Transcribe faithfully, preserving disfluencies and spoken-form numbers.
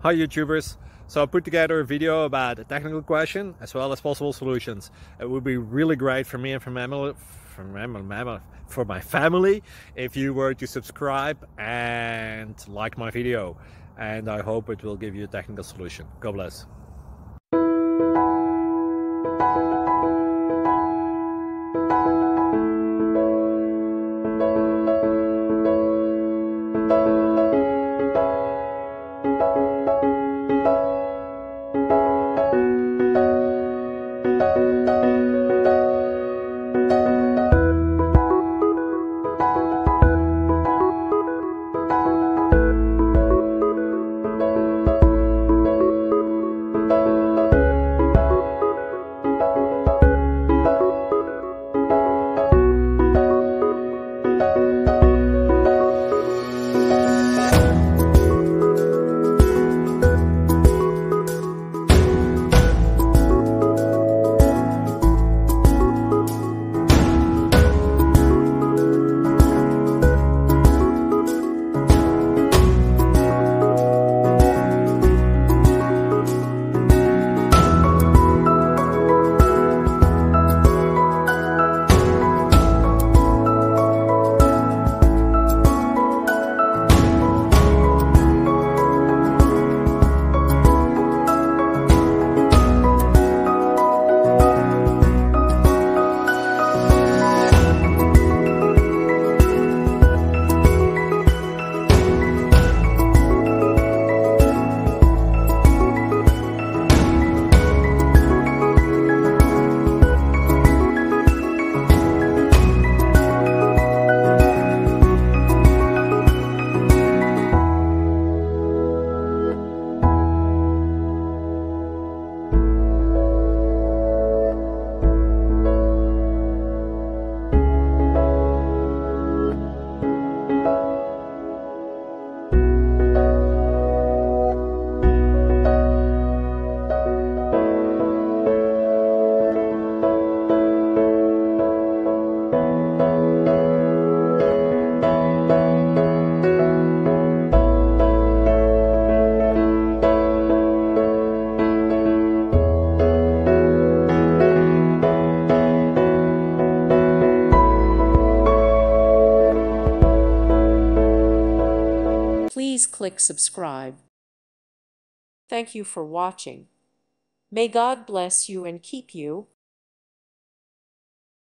Hi YouTubers! So I put together a video about a technical question as well as possible solutions. It would be really great for me and for, mammal, for, mammal, for my family if you were to subscribe and like my video. And I hope it will give you a technical solution. God bless. Please click subscribe. Thank you for watching. May God bless you and keep you.